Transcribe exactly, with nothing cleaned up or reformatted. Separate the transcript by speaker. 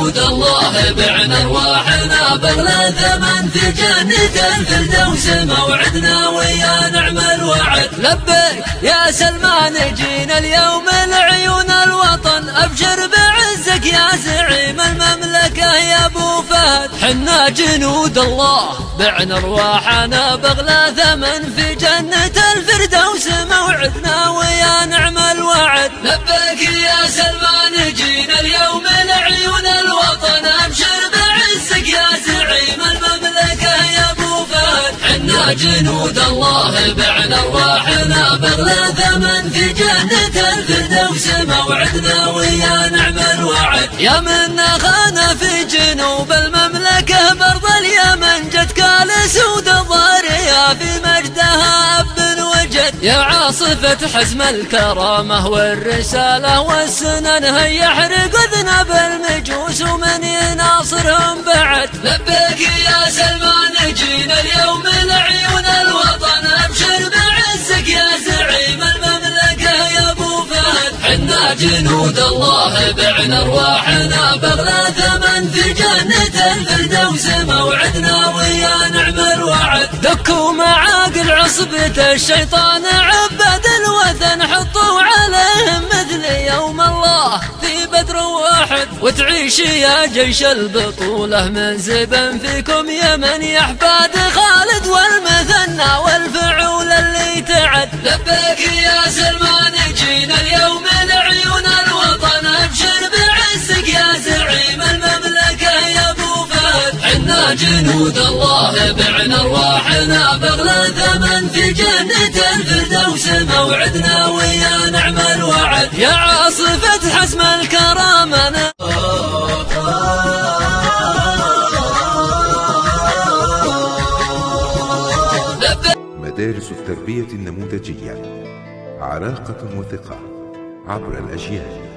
Speaker 1: جنود الله بعنا ارواحنا بغلى ثمن في جنة الفردوس موعدنا ويا نعم الوعد. لبيك يا سلمان جينا اليوم لعيون الوطن ابشر بعزك يا زعيم المملكة يا ابو فهد. حنا جنود الله بعنا ارواحنا بغلى ثمن في جنة الفردوس موعدنا ويا نعم الوعد. لبيك يا سلمان جينا اليوم لعيون الوطن ابشر بعزك يا زعيم المملكة يا ابو فهد. حنا جنود الله بعنا ارواحنا بغلى ثمن في جنة الفردوس موعدنا ويا نعم الوعد. يا من خان في جنوب المملكة برض اليمن جتك لسود الضارية في مجدها اب وجد. يا عاصفة حزم الكرامة والرسالة والسنن هيا احرق ذنب المجوس ومن يناصرهم بعد. لبيك يا سلمان جينا اليوم لعيون الوطن ابشر بعزك يا زعيم المملكة يا ابو فهد. حنا جنود الله بعنا ارواحنا بغلى ثمن في جنة الفردوس موعدنا ويا نعم الوعد. دكوا معاقل عصبة الشيطان عباد الوثن حطوا عليهم مثل يوم الله في بدر واحد. وتعيش يا جيش البطولة من زبن فيكم يمن يا احفاد خالد والمثنى والفعول اللي تعد. لبيك يا سلمان جينا اليوم لعيون الوطن ابشر بعزك يا زعيم المملكة يا ابو فهد. حنا جنود الله بعنا ارواحنا بغلى ثمن في جنة الفردوس موعدنا ويا نعم الوعد. يا عاصفة حزم الكرامة
Speaker 2: مدارس التربية النموذجية، عراقة وثقة عبر الأجيال.